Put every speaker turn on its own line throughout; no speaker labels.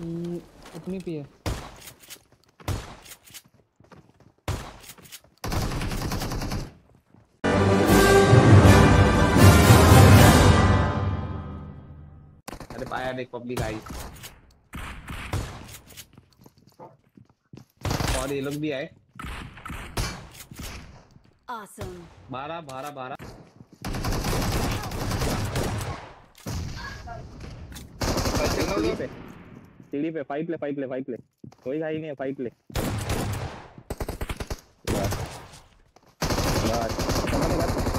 अपनी पे है।
अरे पाया देख पब्लिक आई और ये लोग भी आए।
Awesome.
12 12 12
चलना
सीढ़ी
उधर।
पे, सीढ़ी पे फाइट ले फाइट ले फाइट ले, कोई घाई नहीं है, फाइट ले बस बस समझ गया।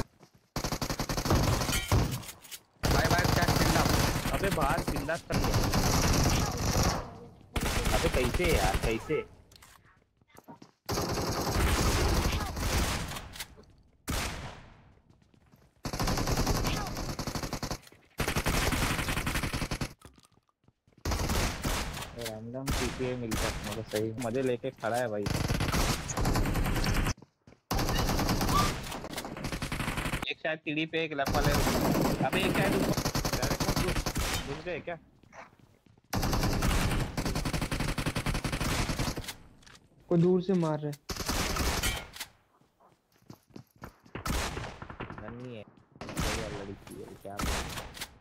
बाय बाय क्या चिल्ला।
अबे बाहर बिंदास कर लिया। अबे कैसे यार कैसे। रैंडम पीपीए मिलता है मतलब सही मजे लेके खड़ा है भाई। एक शायद सीढ़ी पे, एक लेफ्ट वाले। अबे एक शायद ऊपर डायरेक्ट मत घुस गए क्या।
कोई दूर से मार रहा है।
गन नहीं है, कोई और लड़की है क्या।